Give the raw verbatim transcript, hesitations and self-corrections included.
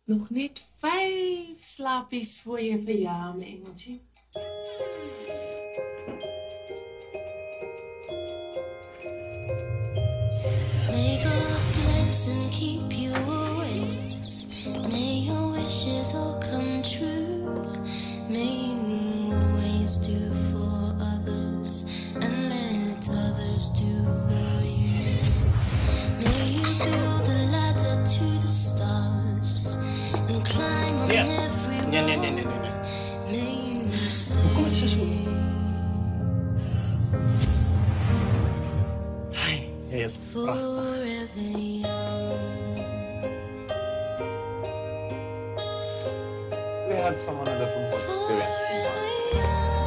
Nog net vyf slaapies voor jy verjaar, my engeltjie. May God bless and keep you always. May your wishes all come true. May you always do for others and let others do for you. May you build a ladder to the stars and climb on Yeah. every Yeah, road. yeah, yeah, yeah, yeah. May you Hoekom het sy so? stay. Ai, jy is pragtig. Forever young. We had someone a different experience in life. Forever young.